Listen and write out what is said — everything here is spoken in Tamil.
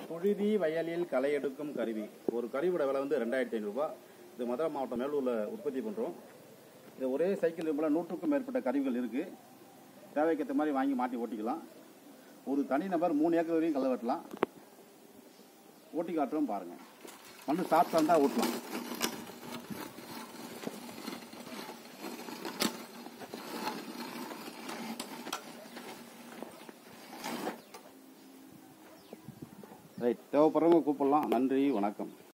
புழுதி வயலில் களை எடுக்கும் கருவி. ஒரு கருவியோட விலை வந்து 2500 ரூபாய். இது மதுரை மாவட்டம் மேலூரில் உற்பத்தி பண்ணுறோம். இது ஒரே சைக்கிள் போல் 100க்கும் மேற்பட்ட கருவிகள் இருக்குது. தேவைக்கேற்ற மாதிரி வாங்கி மாட்டி ஓட்டிக்கலாம். ஒரு தனிநபர் 3 ஏக்கர் வரையும் களை வெட்டலாம். ஓட்டி காட்டுறோம் பாருங்கள். மண்ணு சாப்பிட்டா இருந்தால் ஓட்டலாம். ரைட், தேவைப்படுறவங்க கூப்பிடலாம். நன்றி, வணக்கம்.